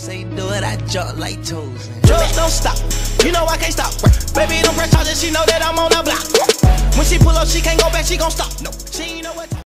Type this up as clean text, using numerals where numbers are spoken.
say do it, I jump like toes. Drugs don't stop, you know I can't stop. Baby, don't press charges, she know that I'm on the block. When she pull up, she can't go back, she gon' stop. No, she ain't know what.